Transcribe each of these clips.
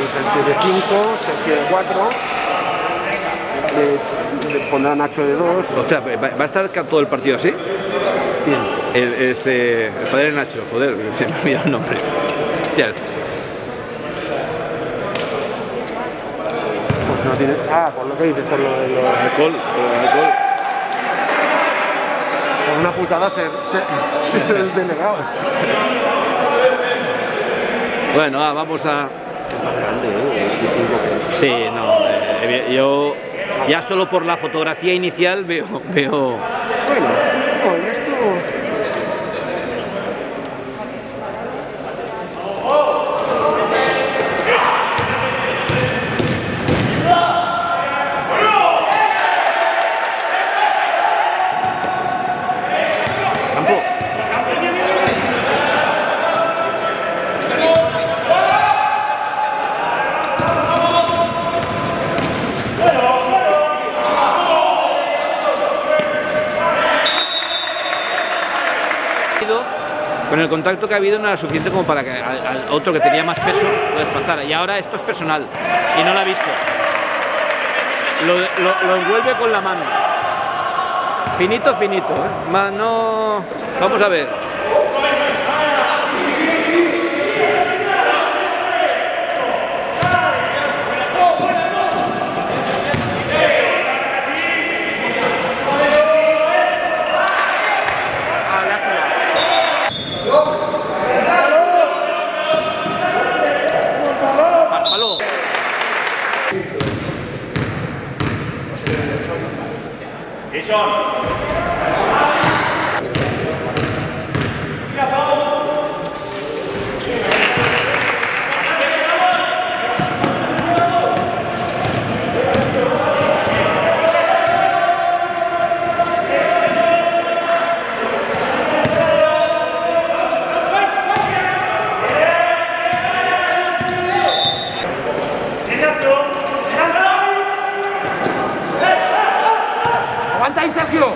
Sergio de 5, Sergio de 4, le pondrá Nacho de 2. O sea, ¿va a estar todo el partido así? Bien. El padre Nacho, joder, se me ha olvidado el nombre. Ya. Pues no tiene... Ah, por lo que dices, por lo de los... Alcohol. Por una putada ser el delegado. Bueno, vamos a... Sí, no, yo ya solo por la fotografía inicial veo... Bueno, con esto... Con el contacto que ha habido no era suficiente como para que al otro que tenía más peso lo desplazara. Y ahora esto es personal y no lo ha visto. Lo envuelve con la mano. Finito, finito. No... Vamos a ver. ¡Aguanta ahí, Sergio!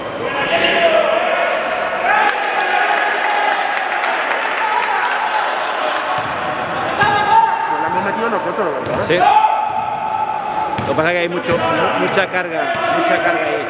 Pues la hemos metido nosotros, ¿verdad? Sí. Lo que pasa es que hay mucha carga ahí.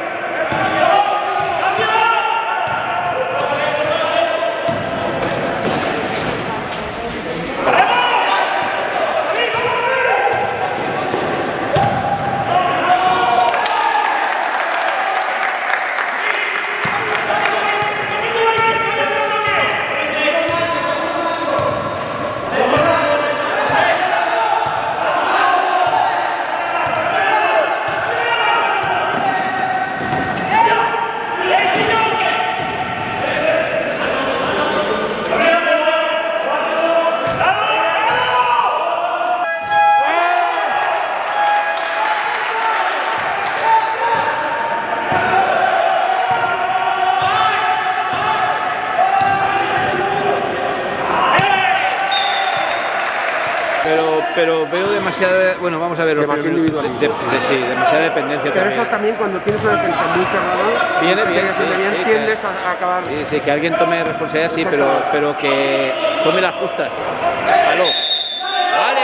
Pero veo demasiada, bueno, vamos a ver, demasiada individualidad. Sí, demasiada dependencia. Pero también. eso también cuando tienes una defensa muy cerrada, Viene bien, sí, tiendes a acabar. Sí, que alguien tome responsabilidad, sí, pero que tome las justas. ¡Aló! ¡Vale!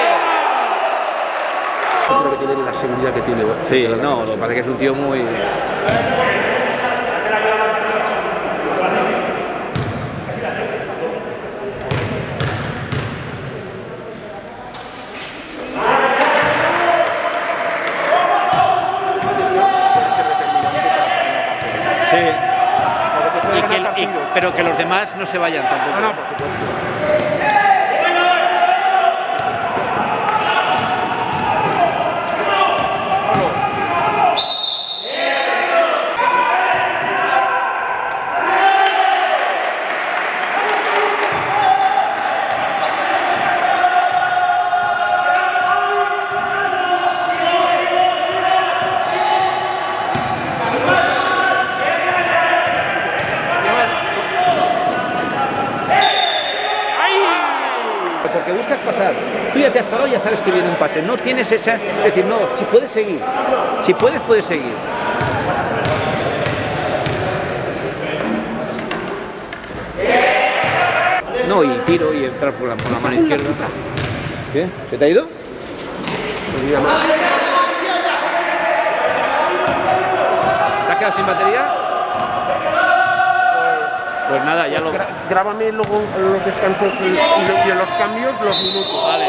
Yo creo que tiene la seguridad que tiene. Sí, no, lo que pasa es que es un tío muy... Sí, pero que los demás no se vayan tampoco. No, por supuesto. Porque buscas pasar, tú ya te has parado, ya sabes que viene un pase, no tienes esa, es decir, no, si puedes seguir, si puedes seguir. No, y tiro y entrar por la mano izquierda. ¿Qué? ¿Se te ha ido? Podría más. ¿Te has quedado sin batería? Pues nada, ya lo... Grábame luego los descansos y en los cambios los minutos. Vale.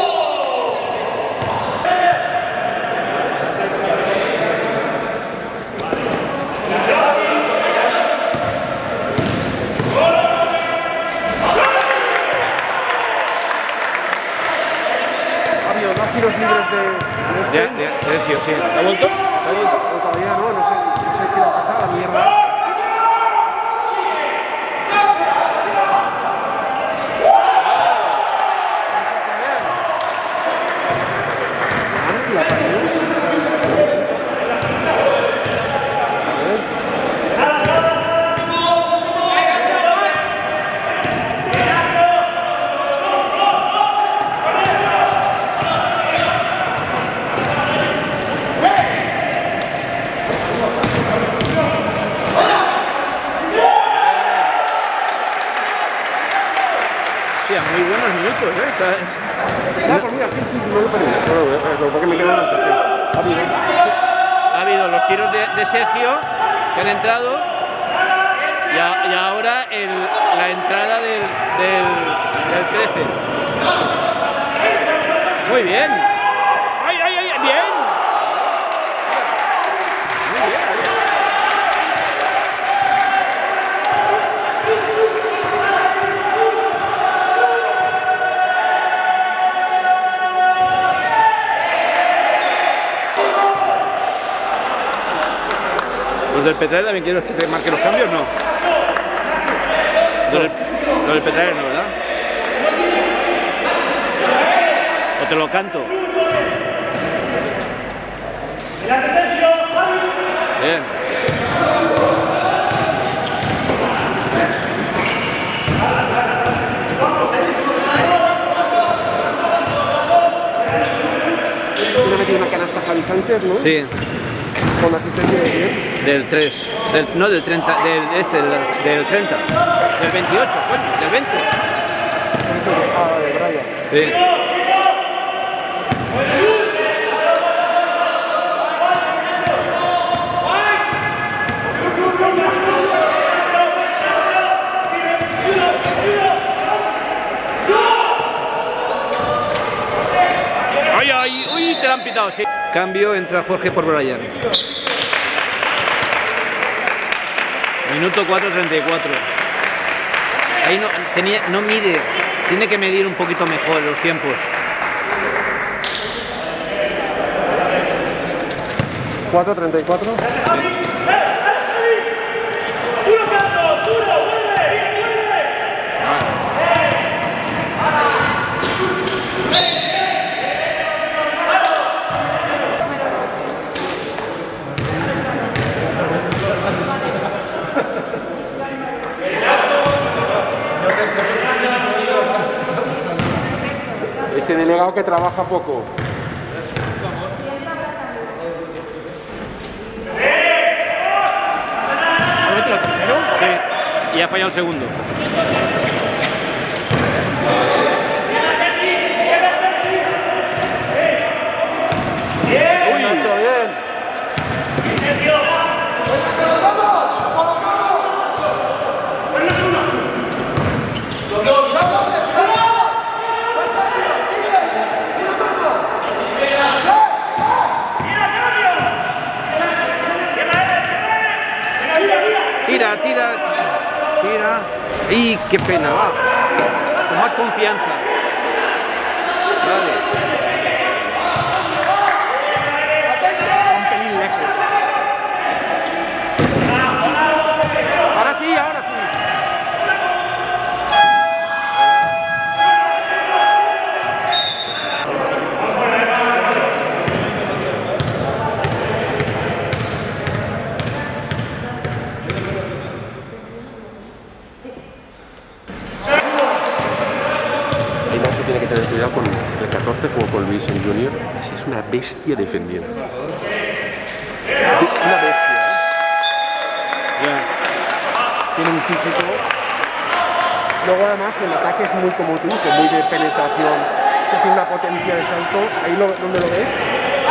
Ha habido 2 tiros libres de Sergio, sí. ¿Ha vuelto? O todavía no sé qué va a pasar, la mierda. Muy buenos minutos, ¿eh? Pues mira, sí, no lo perdí. Porque me quedan antes. Ha habido los tiros de Sergio que han entrado y ahora la entrada del 13. Muy bien. ¡Ay, ay, ay! ¡Bien! Muy bien. ¿Los del Petrael también quiero que te marque los cambios? No. Los del Petrael no, ¿verdad? ¿O te lo canto? Bien. Tiene metido una canasta Javi Sánchez, ¿no? Sí. Con la asistencia de quién? Del 3, no del 30, del 30, del 28, bueno, del 20. Ah, de Brian. Sí. ¡Ay, ay! ¡Uy! Te la han pitado, sí. Cambio, entra Jorge por Brian. Minuto 4:34. Ahí no mide, tiene que medir un poquito mejor los tiempos. 4:34. Ese delegado que trabaja poco. Sí, y ha fallado el segundo. Uy, Nacho, bien. Tira. ¡Y qué pena! Va. Con más confianza. Vale. Un pelín lejos. Ahora sí. Tiene que tener cuidado con el 14, como con Luis en Junior. Es una bestia defendiendo. Una bestia, ¿eh? Yeah. Tiene un físico. Luego además el ataque es muy como tú, muy de penetración, que tiene una potencia de salto. Ahí ¿dónde lo ves?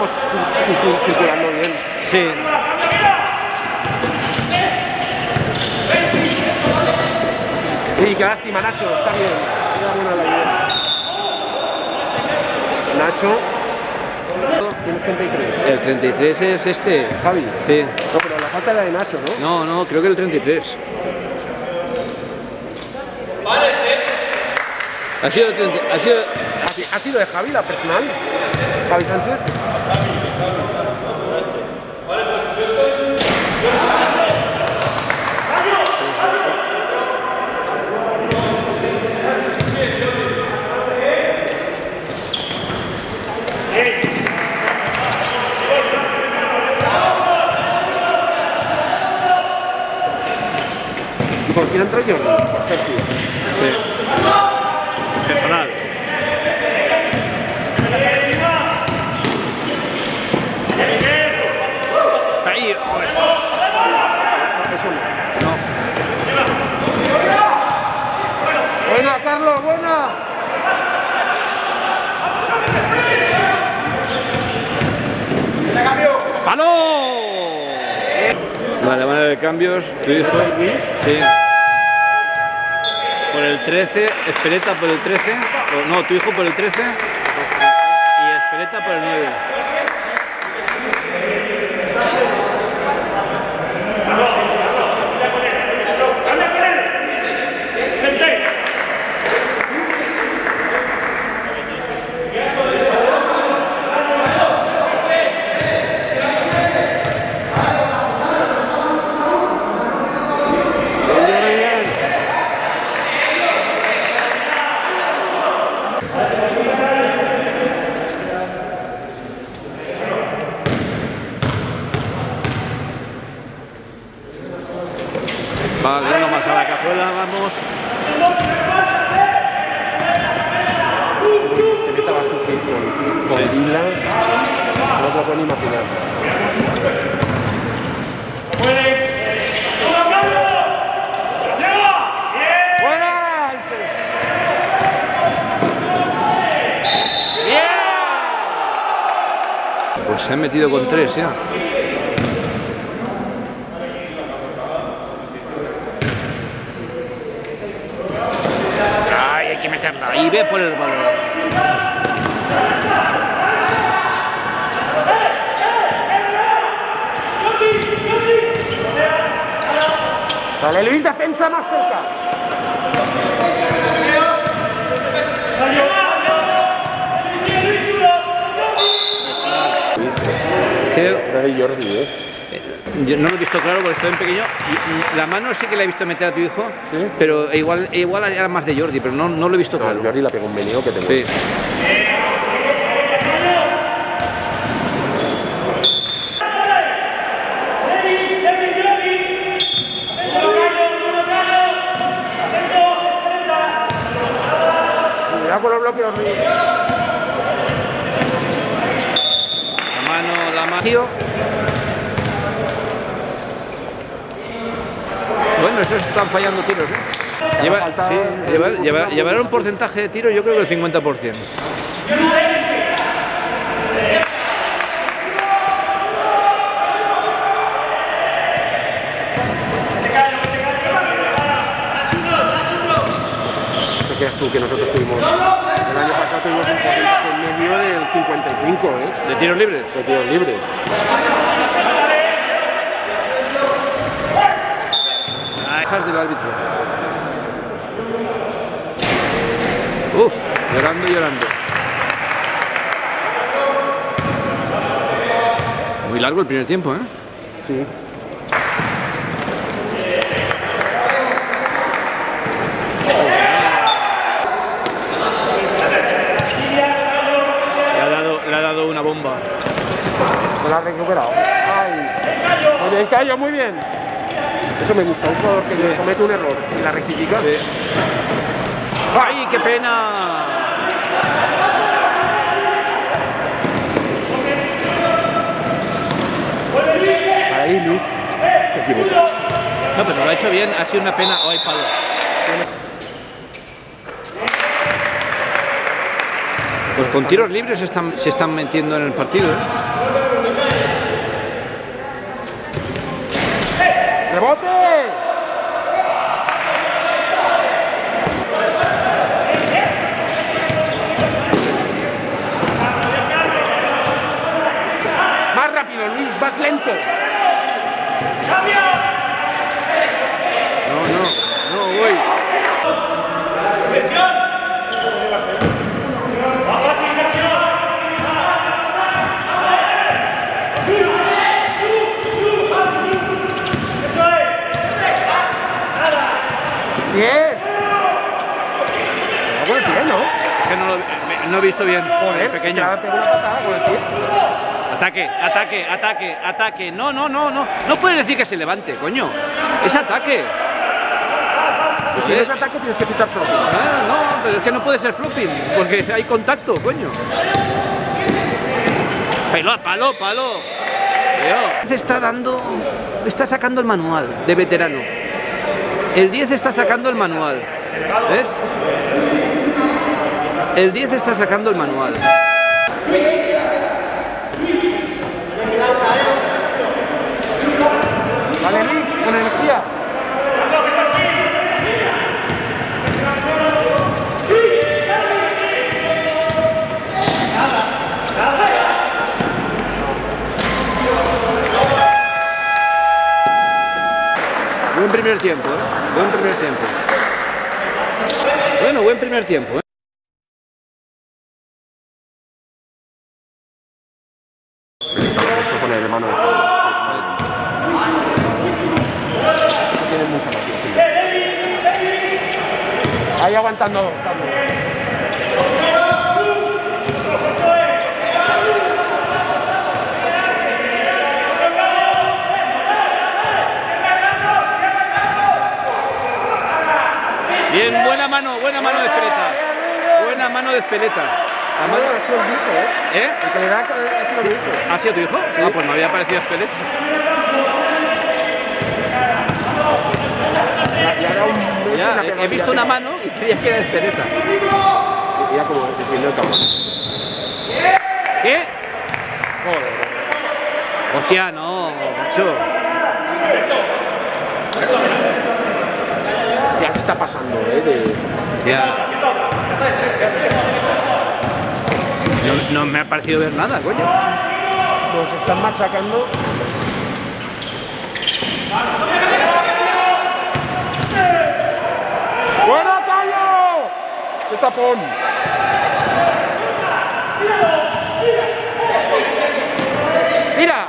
estamos circulando bien. Sí. Sí, qué lástima, Nacho, está bien. Era buena la idea. Nacho. Tienes 33. El 33 es este. Javi. Sí. No, pero la falta era de Nacho, ¿no? No, creo que el 33. Ha sido el 30, ¿Ha sido de Javi la personal? ¿Javi Sánchez? ¿Y por quién entró Jordi? Por Sergio. Sí. Personal. Ahí, joder. Eso no. No. Buena, Carlos, buena. ¡Palo! Vale, van a haber cambios. Tu hijo. Sí. Por el 13, Espereta por el 13. No, tu hijo por el 13. Y Espereta por el 9. Vale, uno más a la cazuela, vamos. Espereta va a sufrir con Vila. No te lo puedo ni imaginar. ¡Buena! ¡Bien! Pues se han metido con 3 ya. Ay, hay que meterla. Ahí ve por el balón. Vale, Luis, defensa más cerca. Creo, Era de Jordi, yo no lo he visto claro porque estoy en pequeño. La mano sí que la he visto meter a tu hijo, ¿Sí? pero igual era más de Jordi, pero no lo he visto No, claro. Jordi la pegó un meneo que te Sí. muere. Cuidado con los bloqueos, Luis. La mano. Bueno, esos están fallando tiros, ¿eh? Llevar un porcentaje de tiros, yo creo que el 50%. ¿Qué crees tú que nosotros tuvimos? El año pasado tuvimos un porcentaje medio del 55, ¿eh? ¿De tiros libres? De tiros libres. Quejas del árbitro. Uf, llorando. Muy largo el primer tiempo, ¿eh? Sí. Le ha dado una bomba. No la ha recuperado. ¡Ay! Muy bien, Cayo, muy bien. Eso me gusta, un jugador que se comete un error y la rectifica. Sí. ¡Ay, qué pena! Ahí Luis se equivoca. No, pero lo ha hecho bien, ha sido una pena. ¡Ay, palo! Pues con tiros libres se están metiendo en el partido, ¿eh? ¡Rebote! Más rápido, Luis, más lento. No voy. Bien. Con el pie, ¿no? Que no he visto bien. Joder, pequeño. ya pegó una patada con el pie. Ataque. No puedes decir que se levante, coño. Es ataque. Pues si es ataque tienes que quitar flopping. No, pero es que no puede ser flopping, porque hay contacto, coño. Palo. Está sacando el manual de veterano. El 10 está sacando el manual. ¿Ves? El 10 está sacando el manual. Vale, Luis, con energía. Buen primer tiempo, Buen primer tiempo. Bueno, buen primer tiempo, Esto pone de mano de fondo. Tiene mucha paciencia. Ahí aguantando. Bien, buena mano de Espeleta. Buena mano de Espeleta. La mano ha sido el hijo, ¿Eh? El que le da ha sido el hijo. ¿Ha sido tu hijo? Sí. Ah, pues me había parecido Espeleta. Ya, he visto una mano y creía que era Espeleta. Mira como desviando el cabrón. ¿Qué? Joder. Hostia, no, macho. Ya se está pasando, Ya. No me ha parecido ver nada, coño. Nos están machacando. ¡Buena, Cayo! ¡Qué tapón! ¡Mira!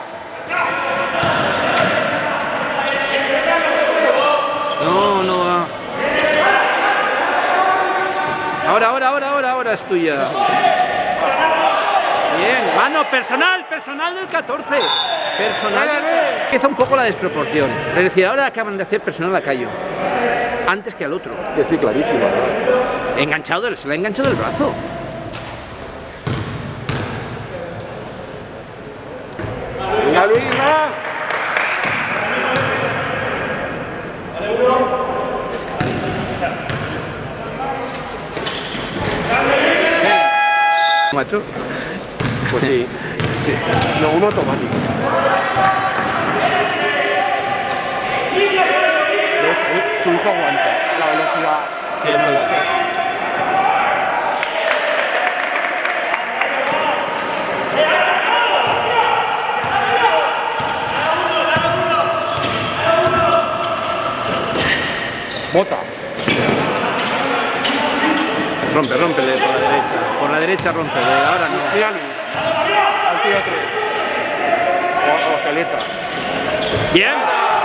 No va. Ahora es tuya. Bien, mano personal del 14. Personal. Empieza un poco la desproporción. Es decir, ahora acaban de hacer personal a Cayo. Antes que al otro. Que sí, clarísimo. Enganchado, se le ha enganchado el brazo. ¡Venga, Luis, va! Macho. Pues sí. Sí. No, uno automático. ¿Ves? Tu hijo aguanta la velocidad. Bota. Rómpele por la derecha. Por la derecha rómpele, ahora no. Mira, Luis. Al tiro 3. O Caleta. Bien.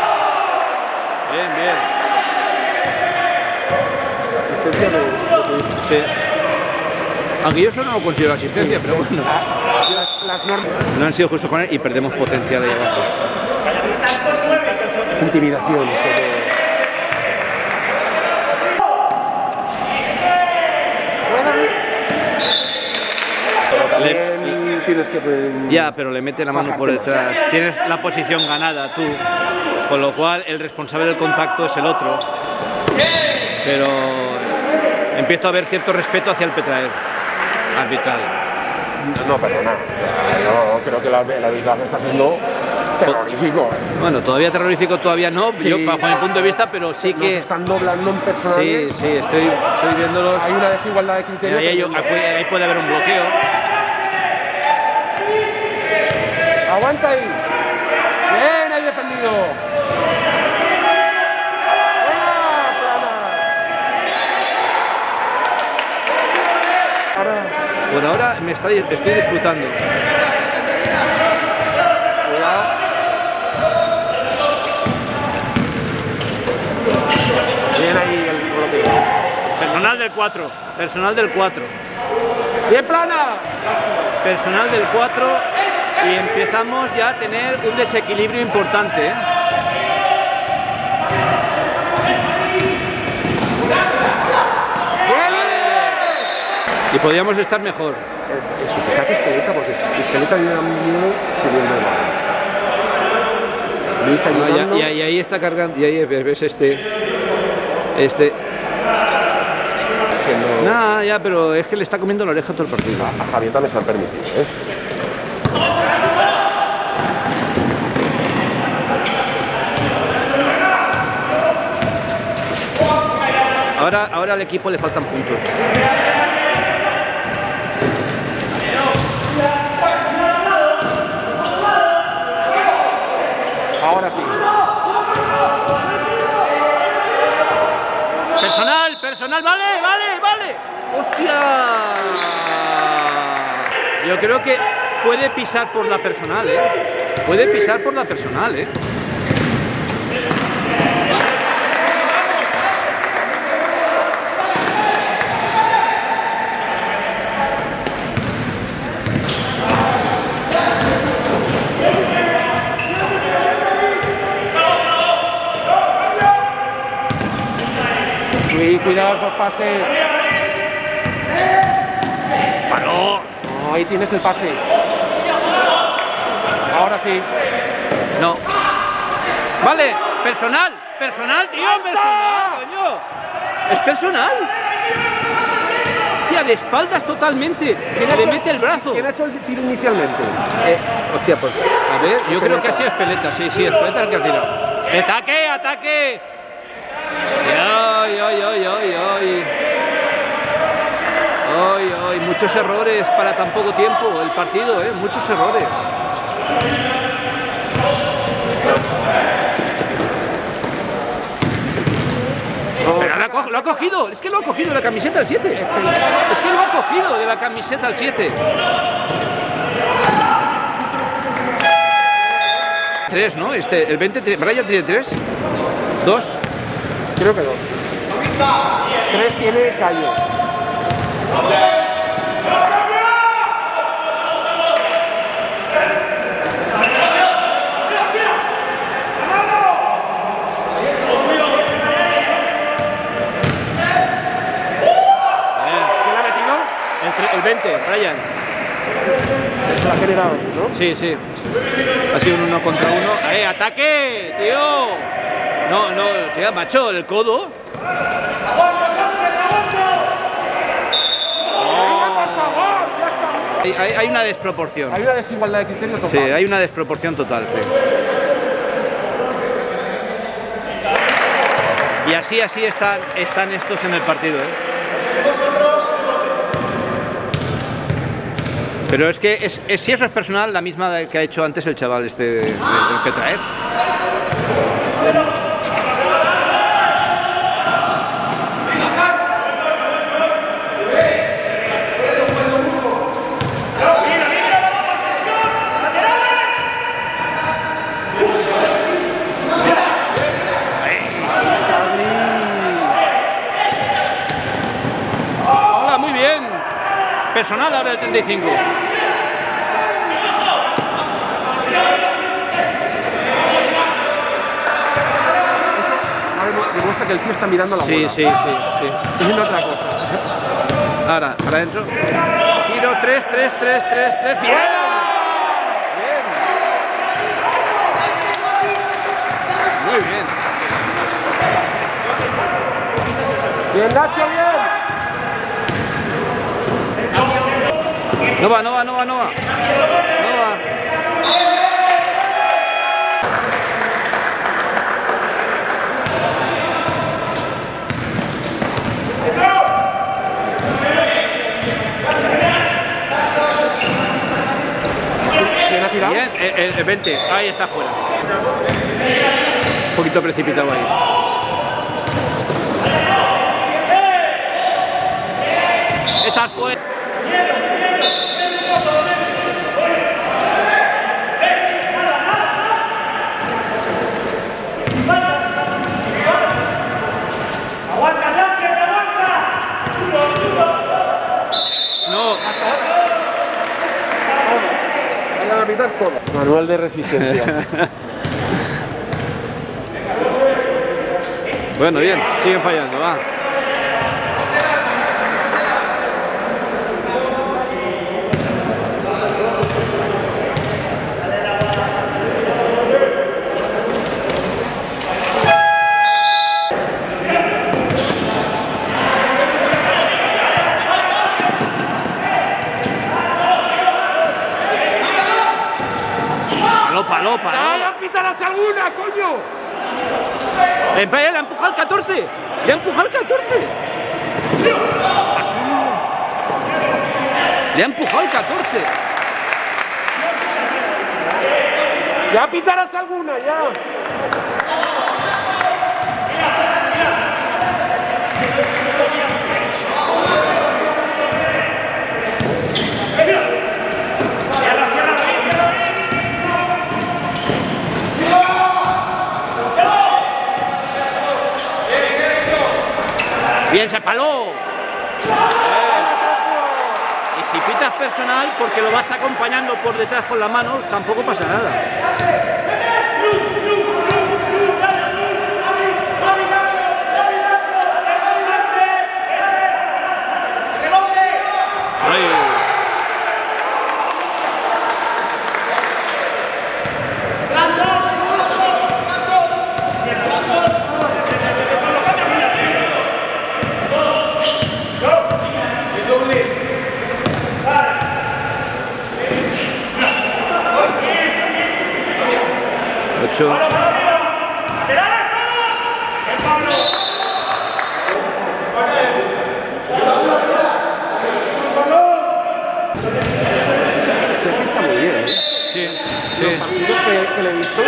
Asistencia de tu hijo. Sí. Aunque yo eso no lo considero asistencia, pero bueno. Las normas. No han sido justos con él y perdemos potencial ahí abajo. Intimidación. Tienes que... Ya, pero le mete la mano por detrás. Tienes la posición ganada tú, con lo cual el responsable del contacto es el otro. Pero empiezo a ver cierto respeto hacia el Petraer arbitral. No, perdona. Yo creo que el arbitraje está siendo terrorífico. Bueno, todavía terrorífico todavía no, Sí. yo bajo mi punto de vista, pero sí Nos que... están doblando en personales. Sí, estoy viéndolos. Hay una desigualdad de criterios. Ahí puede haber un bloqueo. Aguanta ahí. Bien, ahí defendido. Por ahora estoy disfrutando. Cuidado. Bien ahí el bloqueo. Personal del 4. Personal del 4. Bien plana. Personal del 4 y empezamos ya a tener un desequilibrio importante, ¿eh? Y podríamos estar mejor. Eso, que saque Esqueleta, porque Esqueleta ayuda miedo subiendo el balón. Luis ayudando. Y ahí está cargando, y ahí ves este. No. Nada, ya, pero es que le está comiendo la oreja todo el partido. A Javier también se ha permitido, ¿eh? Ahora al equipo le faltan puntos. Ahora sí. Personal, vale. ¡Hostia! Yo creo que puede pisar por la personal, ¿eh? Puede pisar por la personal, ¿eh? Cuidado esos pases. ¡Paró! No, ahí tienes el pase. Ahora sí. No. Vale, personal, tío, personal, coño. Es personal. Tía, de espaldas totalmente. Le mete el brazo. ¿Quién ha hecho el tiro inicialmente? Hostia, pues, a ver, yo creo que ha sido Espeleta, sí, Espeleta el que ha tirado. ¡Ataque! ¡Ay! Muchos errores para tan poco tiempo el partido, muchos errores. Pero lo ha cogido, es que lo ha cogido de la camiseta al 7. Es que lo ha cogido de la camiseta al 7. 3, ¿no? El 20, Brian tiene 3. 2. Creo que 2. 3 tiene Cayo. ¿Quién la ha metido? El 20, Brian. La ha generado, ¿no? Sí. Ha sido un 1 contra 1. ¡Ataque, tío! No, tío, macho, el codo. Hay una desproporción. Hay una desigualdad de criterios total. Sí, hay una desproporción total, sí. Y así están estos en el partido, Pero es que si eso es personal, la misma que ha hecho antes el chaval del Petra, Hola, muy bien. Personal ahora el 35. Demuestra que el tío está mirando la bola. Sí. Está haciendo otra cosa. Ahora, para adentro. Tiro 3. ¡Bien! Muy bien. Bien, Nacho, bien. No va, no va, no va, no va. No va. ¿Quién ha tirado? Bien, el 20. Ahí está fuera. Un poquito precipitado ahí. Está fuera. No. Vayan a pitar todo. Manual de resistencia. Bueno, bien, siguen fallando, va. Paló. ¡Vaya, pitarás alguna, coño! Le ha empujado al 14. Le ha empujado al 14. Le ha empujado al 14. ¡Ya pitarás alguna, ya! Bien, se paló. Y si pitas personal, porque lo vas acompañando por detrás con la mano, tampoco pasa nada. Ay. Ocho. Está muy bien, ¿eh? Sí, Los partidos que le he visto.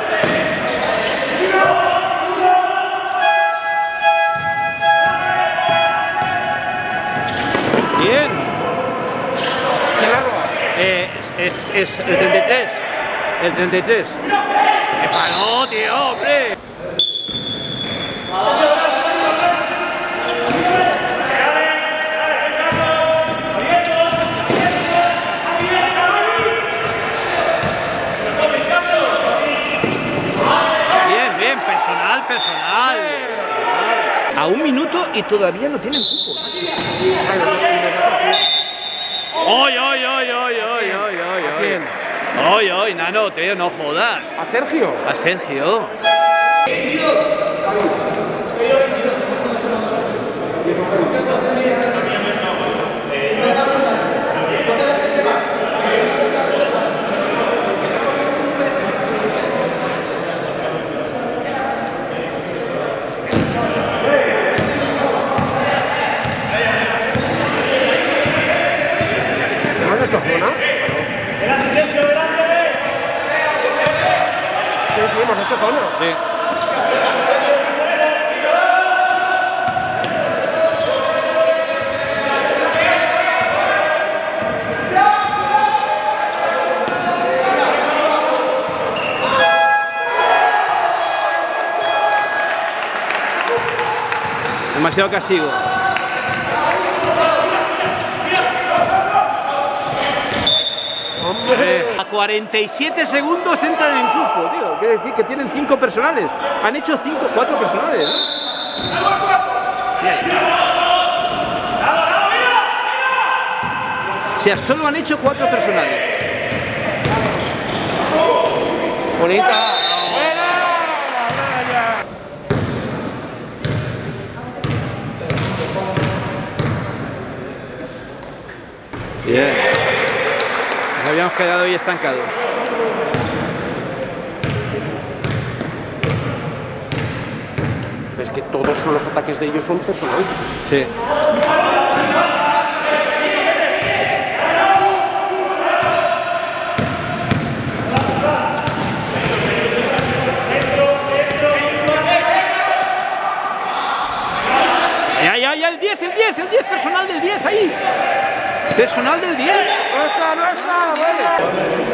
Bien. ¿Quién la roba? Es el 33. El 33. ¡Qué paló, tío, hombre! Bien, personal. A 1 minuto y todavía no tienen cupo. ¡Oy! ¡Oy, nano, tío, no jodas! ¿A Sergio? A Sergio. ¿No has hecho zona? Sí, hemos hecho zona. Sí. Demasiado castigo. A 47 segundos entran en cupo, tío. Quiere decir que tienen 5 personales. Han hecho 4 personales, ¿no? Bien. O sea, solo han hecho 4 personales. Bonita. Bien. hemos quedado ahí estancados. Es que todos los ataques de ellos son personales. Sí. Ya, el 10, personal del 10 ahí. Personal del 10. No está, vale.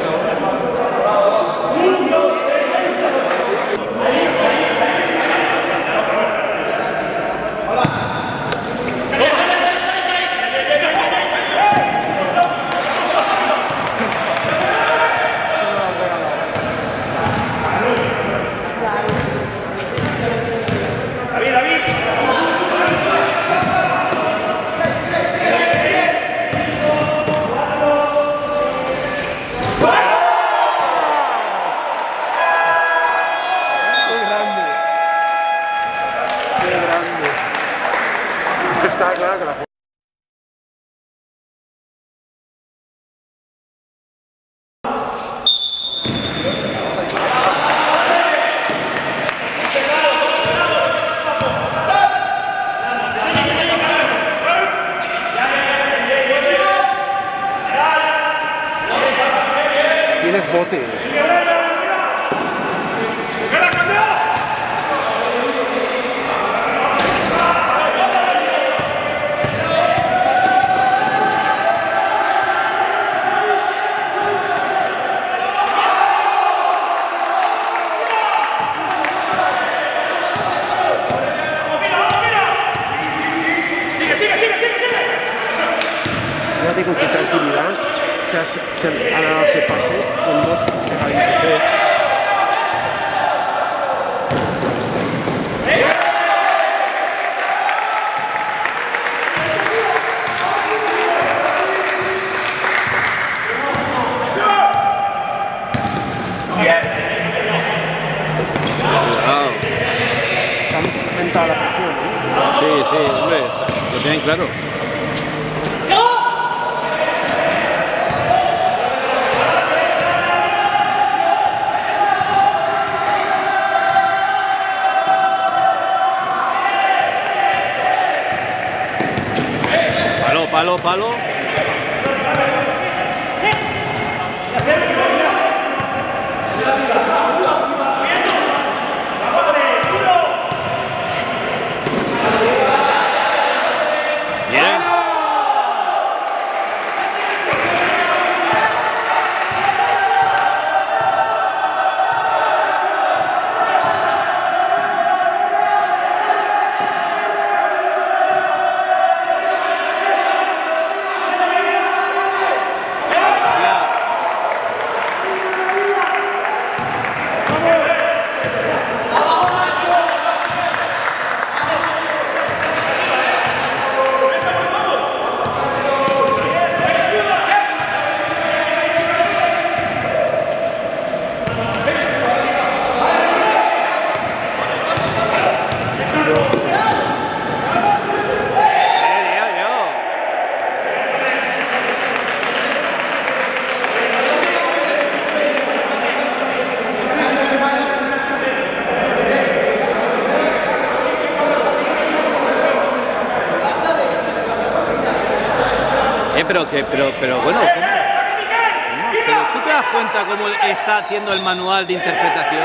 Está claro que la tienes bote. Fíjate con qué tranquilidad ha dado ese pase con dos pegadillas. Han aumentado la presión, ¿eh? Sí, hombre, lo tienen claro. Palo. Bien. Pero bueno, ¿cómo? ¿Pero tú te das cuenta cómo está haciendo el manual de interpretación?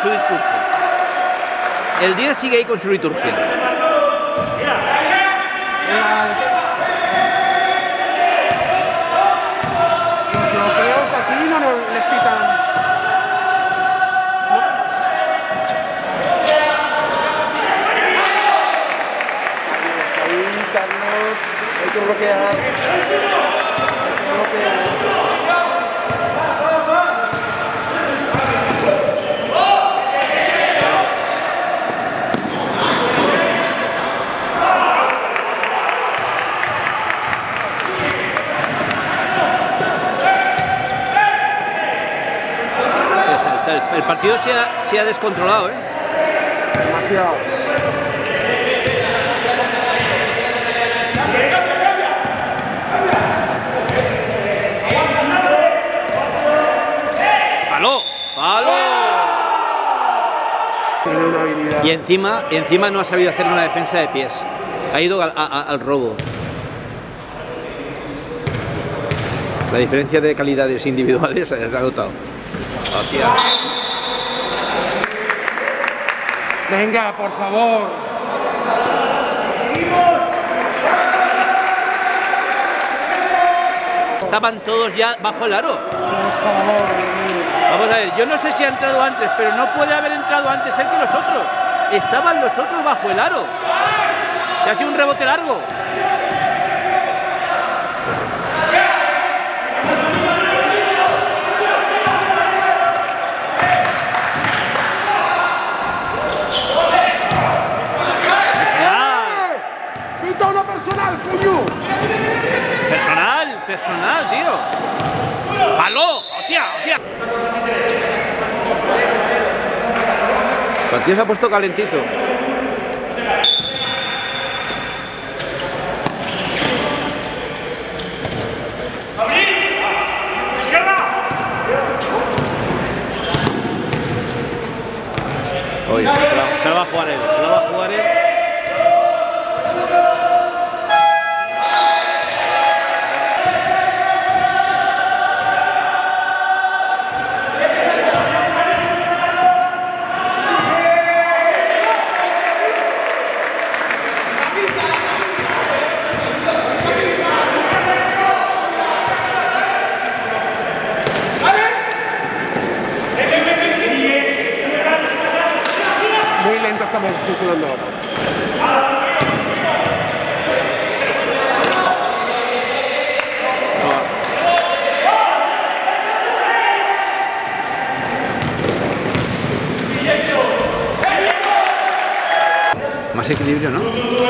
su discurso. El 10 sigue ahí con su liturgia. Los europeos aquí no les pitan. Ahí, Carlos, hay que bloquear. El partido se ha descontrolado, ¿eh? Demasiado. ¡Palo! ¡Palo! Tiene una habilidad. Y encima no ha sabido hacer una defensa de pies. Ha ido al robo. La diferencia de calidades individuales se ha notado. Hostia. Venga, por favor. Estaban todos ya bajo el aro. Por favor. Vamos a ver, yo no sé si ha entrado antes, pero no puede haber entrado antes él que los otros. Estaban los otros bajo el aro. Se ha sido un rebote largo. ¡Quita una personal, coño! Personal, tío. ¡Palo! ¡Hostia! El partido se ha puesto calentito. Oye, se lo va a jugar él. Muy lento estamos funcionando ahora. Más equilibrio, ¿no?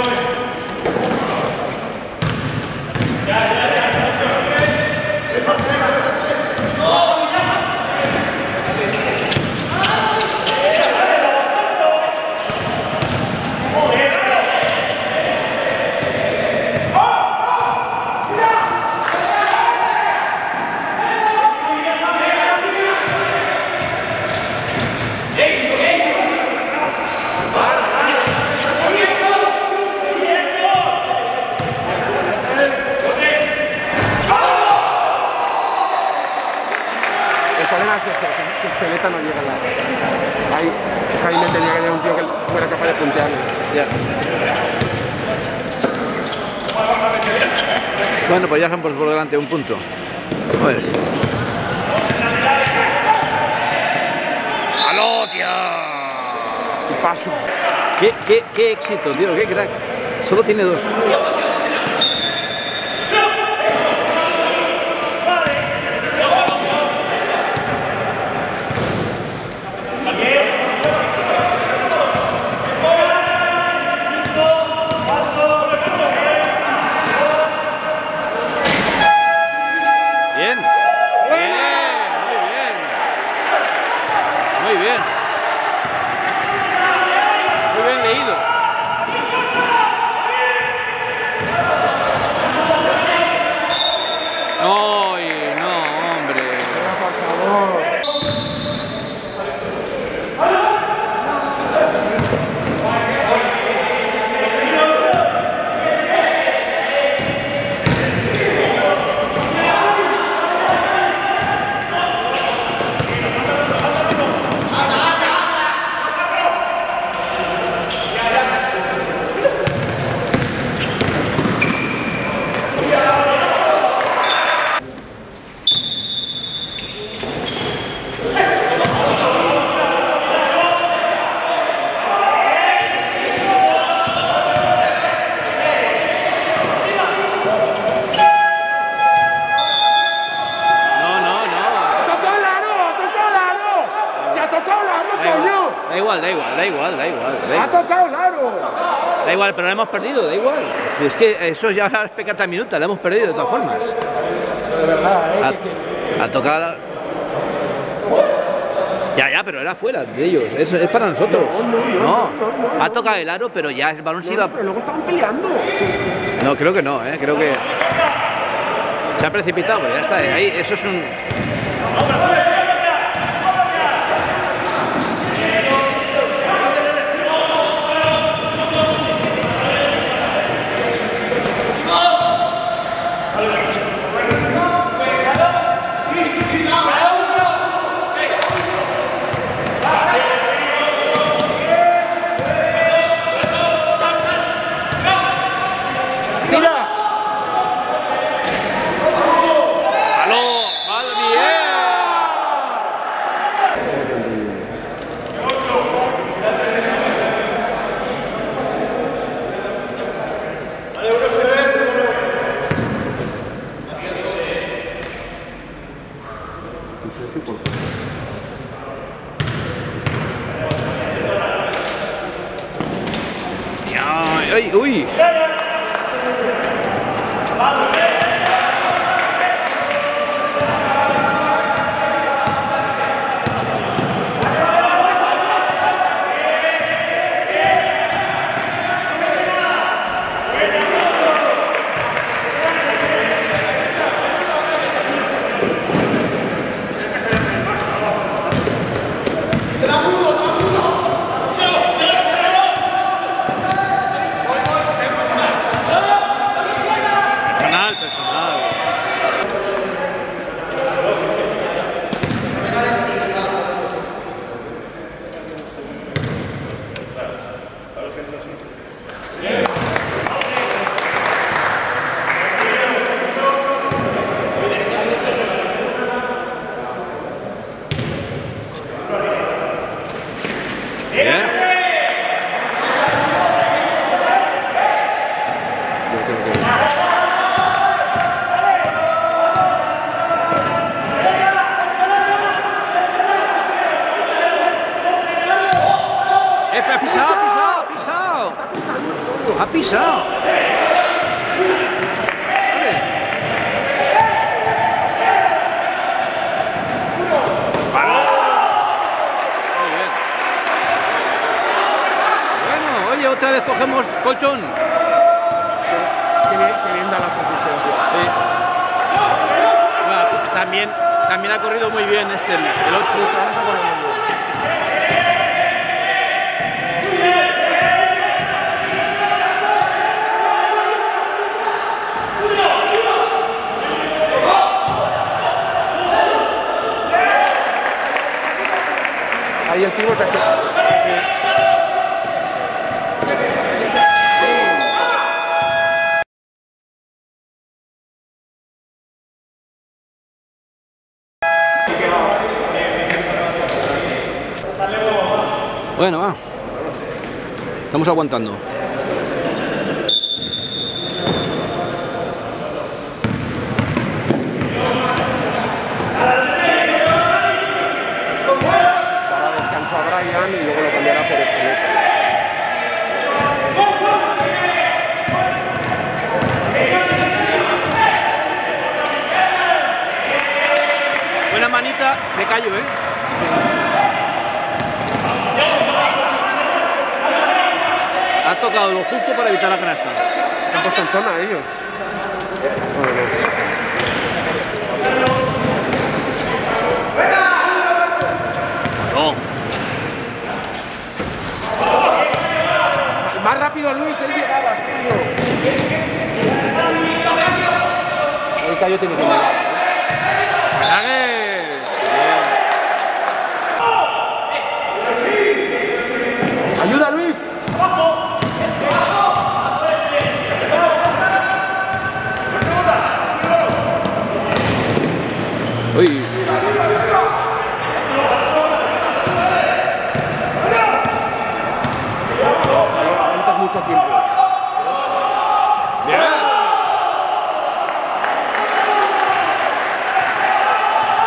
El problema es que Celeta no llega a la... Ahí Jaime tenía que tener un tío que fuera capaz de puntearle. Ya. Bueno, pues ya son por delante un punto. Pues. ¡Aló, tío! Y paso. Qué éxito, tío, qué crack. Solo tiene 2. Muy bien. Muy bien leído. ¡Ay, no, hombre! Por favor. coño! Da igual. ¡Ha tocado el aro! Da igual, pero la hemos perdido, da igual. Si es que eso ya es pecata minuta, la hemos perdido de todas formas. De verdad, Ha tocado. Ya, pero era fuera de ellos, es para nosotros. No, ha tocado el aro, pero ya el balón se iba. Pero luego estaban peleando. No, creo que no, creo que se ha precipitado, pero ya está, ahí, eso es un. ¡Ay, uy! Ha pisado. Muy bien. Bueno, oye, otra vez cogemos colchón. Que bien da la posición. Sí. Bueno, también ha corrido muy bien el 8. Vamos a ponerlo. Ahí el tiro está. Bueno, va. Estamos aguantando. Y luego lo cambiará por el Buena manita de Cayo, Ha tocado lo justo para evitar la canasta. Se han puesto en zona ellos. No. Más rápido Luis, él llegaba, tío. El Cayo tiene que llegar. ¡Ayuda, Luis! Uy. Aguantas mucho tiempo. Bien.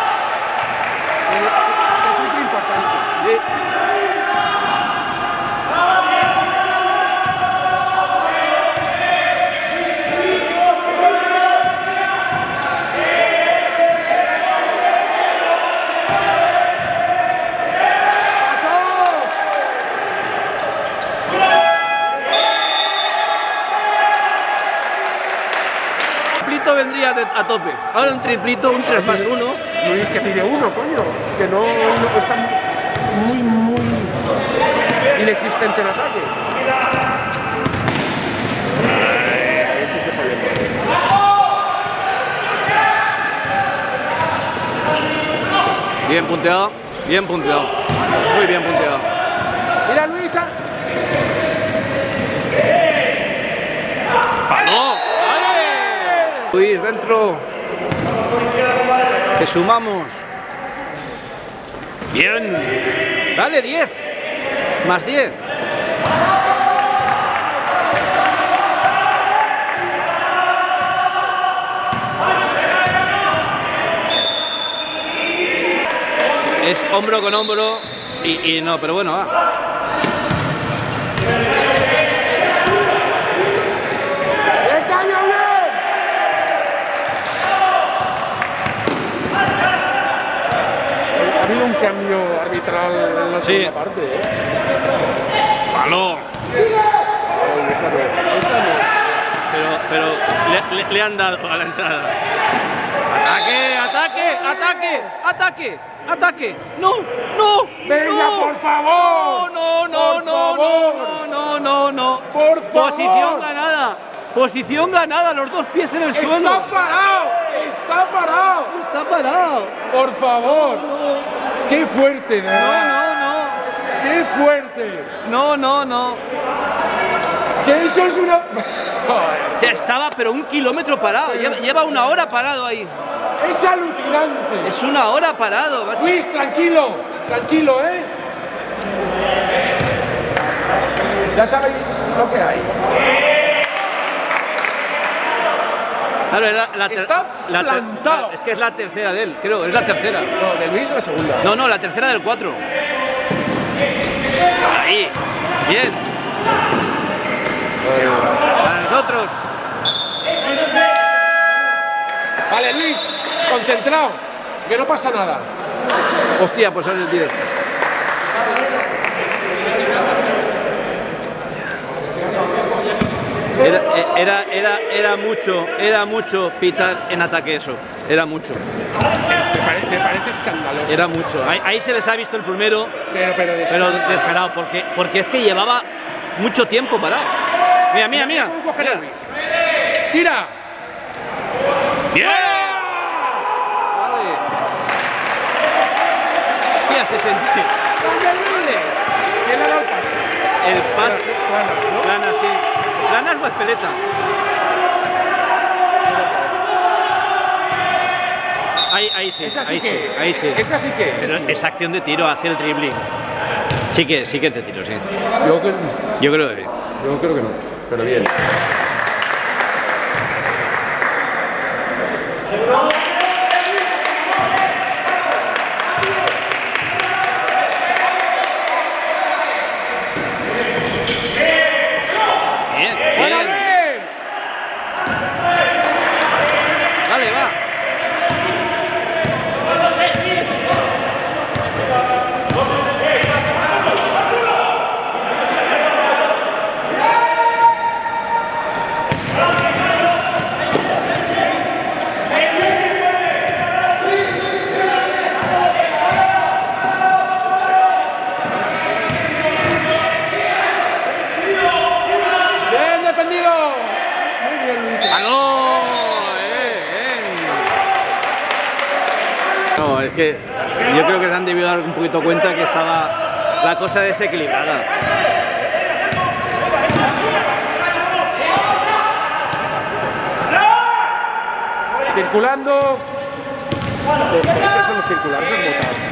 a tope. Ahora un triplito, un 3 más 1. Luis, que pide uno, coño. Que no está muy inexistente en ataque. Ahí sí se puede. Bien punteado, bien punteado. Muy bien punteado. Mira, Luisa. ¡Palo! ¡Vale! Luis, dentro. Te sumamos. Bien. Dale, 10. Más 10. Es hombro con hombro y no, pero bueno, va. Ha habido un cambio arbitral en la segunda parte, ¿eh? ¡Palo! Esa no. Pero le han dado a la entrada. ¡Ataque! ¡Ataque! ¡Ataque! ¡Ataque! ¡Ataque! ¡No! ¡No! ¡Venga, no, por favor! ¡No, no, no, no, no, no, no! ¡Por favor! Posición ganada. Posición ganada, los dos pies en el suelo. ¡Está parado! ¡Está parado! Está parado. ¡Por favor! ¡Qué fuerte, de verdad! No. ¡Qué fuerte! No. ¡Que eso es una... Estaba pero 1 kilómetro parado. Lleva 1 hora parado ahí. ¡Es alucinante! Es 1 hora parado, macho. Luis, tranquilo, tranquilo, ¿eh? Ya sabéis lo que hay. Claro, Está plantado. Es que es la tercera de él, creo, es la tercera. No, de Luis la segunda. No, la tercera del 4. Ahí, bien. Para nosotros. Vale, Luis, concentrado, que no pasa nada. Hostia, pues sale el 10. Era mucho pitar en ataque eso. Era mucho. Me parece escandaloso. Era mucho. Ahí se les ha visto el primero, Pero descarado, porque es que llevaba mucho tiempo parado. Mira. ¿Cómo coger a Luis? ¡Tira! ¡Bien! Vale. Mira, 60. ¿Quién le ha dado el pase? El pase. Planas, ¿no? Planas, sí. ¿Planas o Espeleta? Ahí sí, Esa sí ahí que sí, es. ahí sí. Esa sí que es. Pero esa acción de tiro hace el dribbling. Sí que te tiro, sí. Yo Yo creo que sí. creo que no, pero bien. Bien. Vale, va. ¡Bien defendido! Muy bien, Luis. ¡Aló! No, es que yo creo que se han debido dar un poquito cuenta que estaba la cosa desequilibrada. Circulando. ¿Por qué son los circulares? Es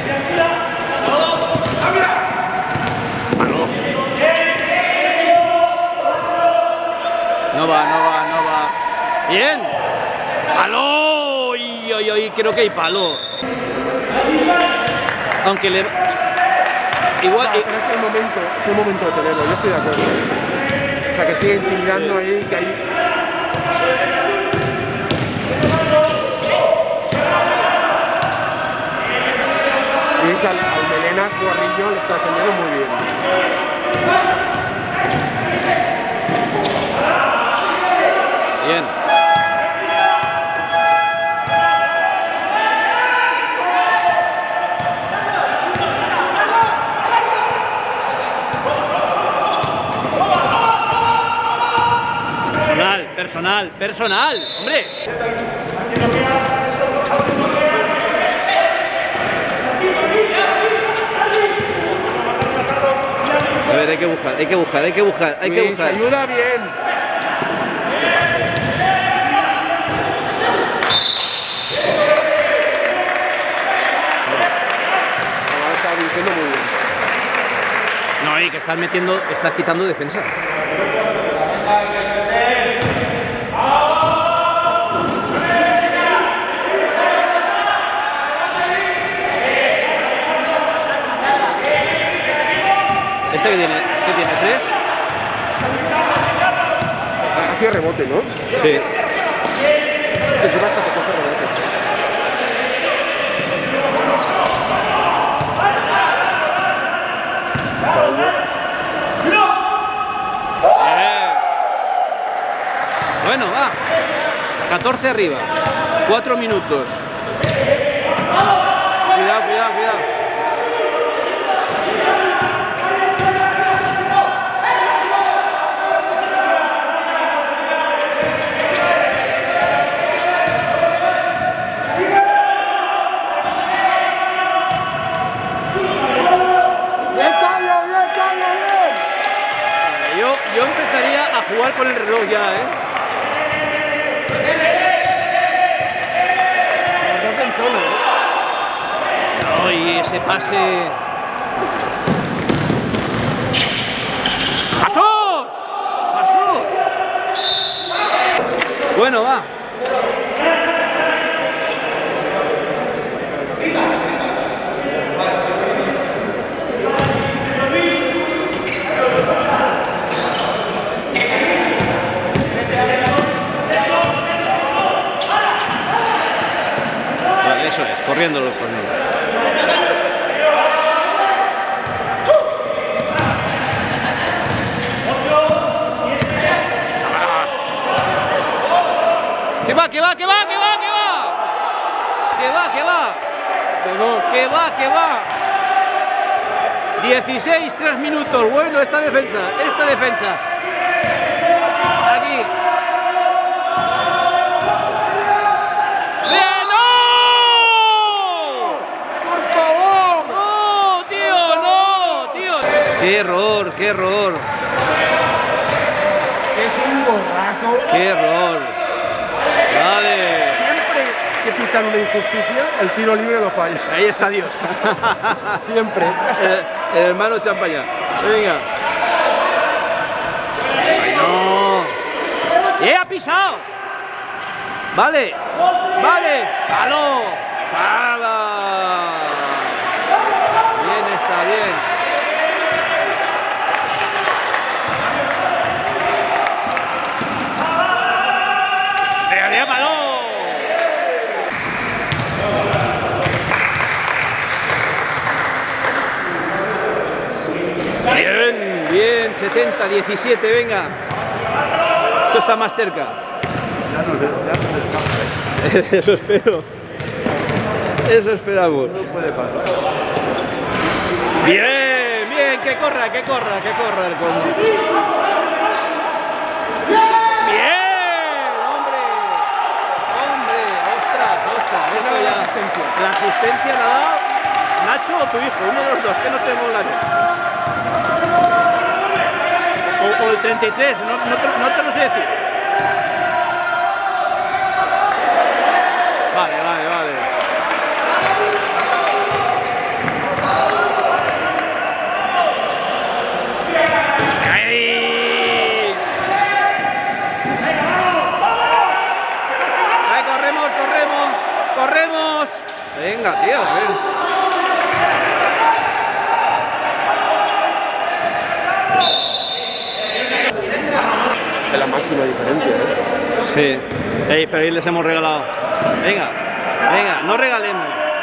No va. ¡Bien! ¡Palo! Y creo que hay palo. Aunque le... Igual... No, pero es el momento de tenerlo, yo estoy de acuerdo. O sea, que sigue intimidando ahí, que hay... Y es al Melenas Guarrillo le está defendiendo muy bien. Bien. personal, personal, hombre. A ver, hay que buscar. Ayuda bien. Ahora está dirigiendo muy bien. No, y que estás quitando defensa. ¿Este qué tiene? ¿Qué tiene? ¿3? Ha sido rebote, ¿no? Sí. Encima hasta que coge rebote. Bueno, va. 14 arriba. 4 minutos. Cuidado, cuidado, cuidado. Yo empezaría a jugar con el reloj ya, ¿eh? No, y ese pase... ¡Pasó! ¡Pasó! Bueno, va. Eso es, corriendo los corneros. ¡Que va, que va, que va, que va, que va! ¡Que va, que va! ¡Que va, que va! 16, 3 minutos. Bueno, esta defensa, Aquí. ¡Qué error, qué error! Es un borraco. ¡Qué error! ¡Vale! Siempre que pitan una injusticia, el tiro libre lo falla. Ahí está Dios. Siempre. El hermano está para allá. Venga. ¡Ay, no! ¡Ha pisado! ¡Vale! ¡Vale! ¡Palo! ¡Pala! Bien, está bien. Bien, bien, 70, 17, venga. Esto está más cerca. Ya no se escapa, Eso espero. Eso esperamos. No puede pasar. Bien, bien, que corra el combo. Bien, hombre, ostras, esto ya. La asistencia la ha dado Nacho o tu hijo, uno de los dos, que no tenemos la o el 33, no te lo sé decir. Vale. ¡Ahí! ¡Ahí, corremos! Venga, tío, a ver. Es la máxima diferencia, ¿eh? Sí. Pero ahí les hemos regalado. Venga, no regalemos.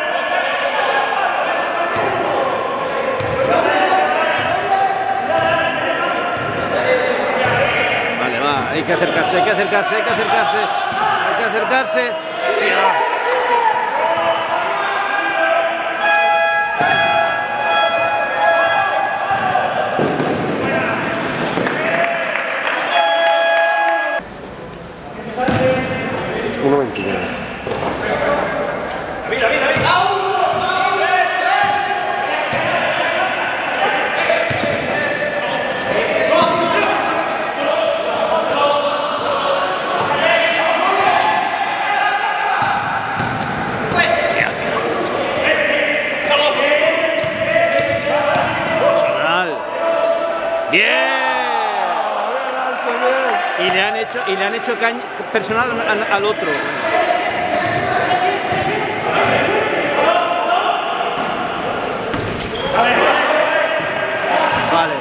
Vale, va, hay que acercarse. Tira. Y le han hecho caña personal al otro. Vale.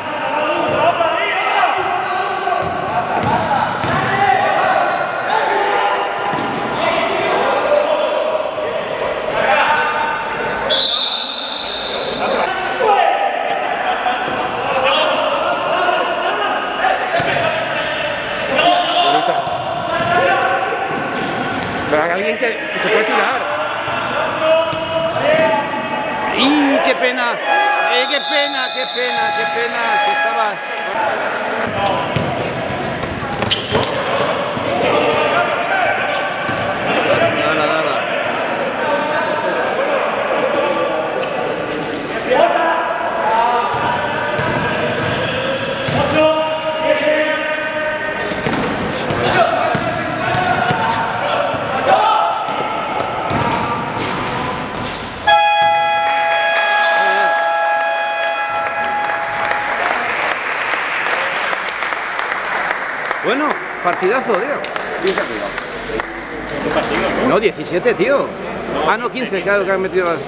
Pero hay alguien que se puede tirar. ¡Y qué pena! ¡Qué pena, qué pena, qué pena! Que estabas... Dala, dala. Bueno, partidazo, tío. 15 arriba. No, 17, tío. Ah, no, 15, claro que han metido las...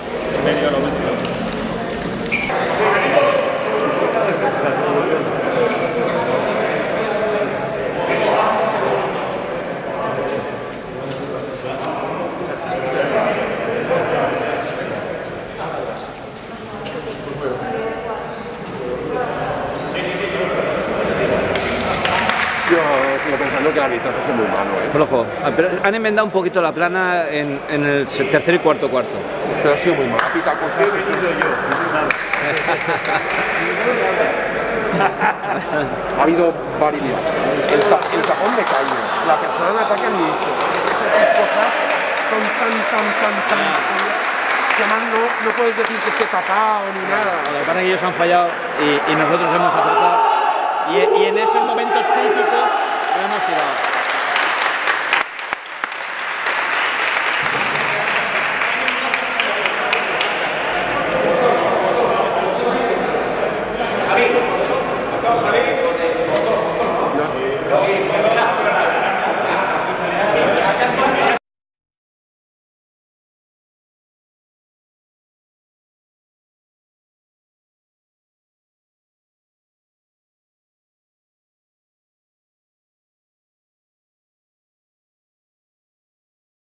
Yo sigo pensando que el arbitraje es muy malo, Flojo. Ah, pero han enmendado un poquito la plana en el tercer y cuarto. Pero ha sido muy malo. Ha pitado cosas. Ha habido variedad. El tapón de caño, la persona en ataque han visto. Esas cosas son tan que además no puedes decir que esté tapado ni nada. Lo que pasa es que ellos han fallado y nosotros hemos acertado. Y en esos momentos críticos lo hemos tirado. Javi.